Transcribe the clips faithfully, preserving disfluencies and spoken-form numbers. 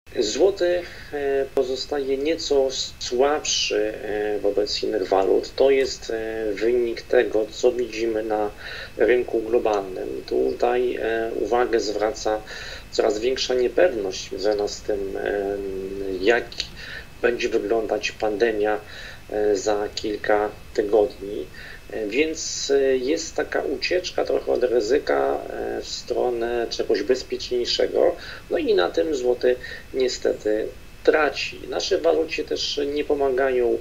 Złoty pozostaje nieco słabszy wobec innych walut. To jest wynik tego, co widzimy na rynku globalnym. Tutaj uwagę zwraca coraz większa niepewność związana z tym, jak będzie wyglądać pandemia za kilka tygodni. Więc jest taka ucieczka trochę od ryzyka w stronę czegoś bezpieczniejszego, no i na tym złoty niestety traci. Naszej walucie też nie pomagają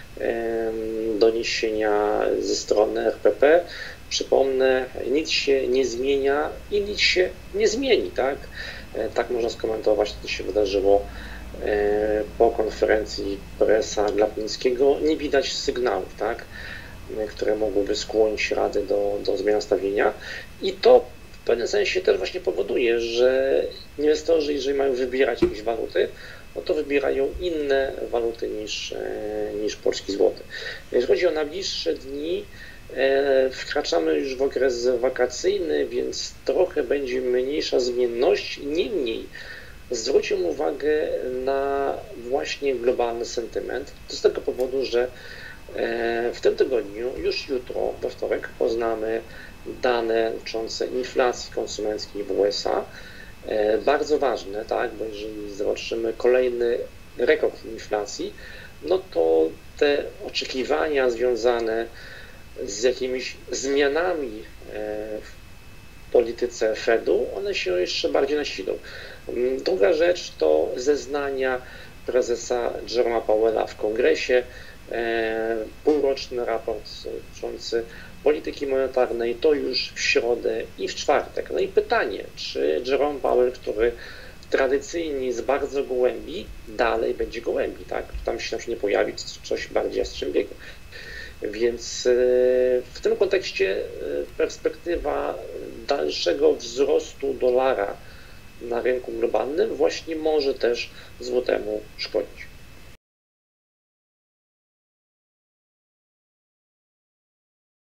doniesienia ze strony R P P. Przypomnę, nic się nie zmienia i nic się nie zmieni, tak? Tak można skomentować to, co się wydarzyło po konferencji presa Glapińskiego. Nie widać sygnałów, tak, które mogłyby skłonić Radę do, do zmian nastawienia. I to w pewnym sensie też właśnie powoduje, że inwestorzy, jeżeli mają wybierać jakieś waluty, no to wybierają inne waluty niż, niż polski złoty. Jeżeli chodzi o najbliższe dni, wkraczamy już w okres wakacyjny, więc trochę będzie mniejsza zmienność. Niemniej zwróćmy uwagę na właśnie globalny sentyment. To z tego powodu, że w tym tygodniu, już jutro, we wtorek, poznamy dane dotyczące inflacji konsumenckiej w U S A. Bardzo ważne, tak, bo jeżeli zobaczymy kolejny rekord inflacji, no to te oczekiwania związane z jakimiś zmianami w polityce Fedu, one się jeszcze bardziej nasilą. Druga rzecz to zeznania prezesa Jeroma Powella w kongresie, półroczny raport dotyczący polityki monetarnej, to już w środę i w czwartek. No i pytanie, czy Jerome Powell, który tradycyjnie jest bardzo gołębi, dalej będzie gołębi, tak? Tam się nie pojawi coś bardziej jastrzębiego. Więc w tym kontekście perspektywa dalszego wzrostu dolara na rynku globalnym właśnie może też złotemu szkodzić.